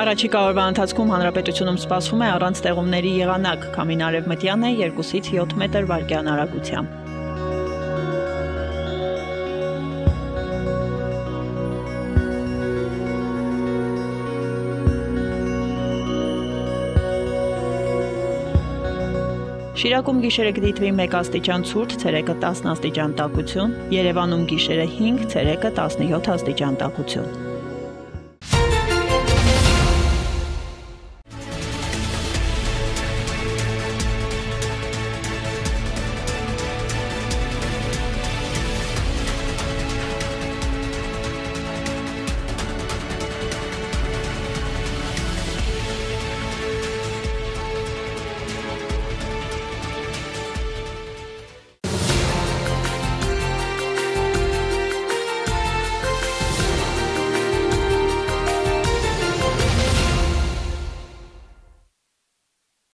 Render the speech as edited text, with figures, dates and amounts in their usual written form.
Առաջիկա օրվա ընթացքում հանրապետությունում սպասվում է առանց տեղումների եղանակ, քամին արևմտյան է 2-ից 7 մետր վարկյան արագությամբ։ Շիրակում գիշերը կդիտվի 1 աստիճան ցուրտ, ցերեկը 10 աստիճան տաքություն, Երևանում գիշերը 5, ցերեկը 17 աստիճան տաքություն։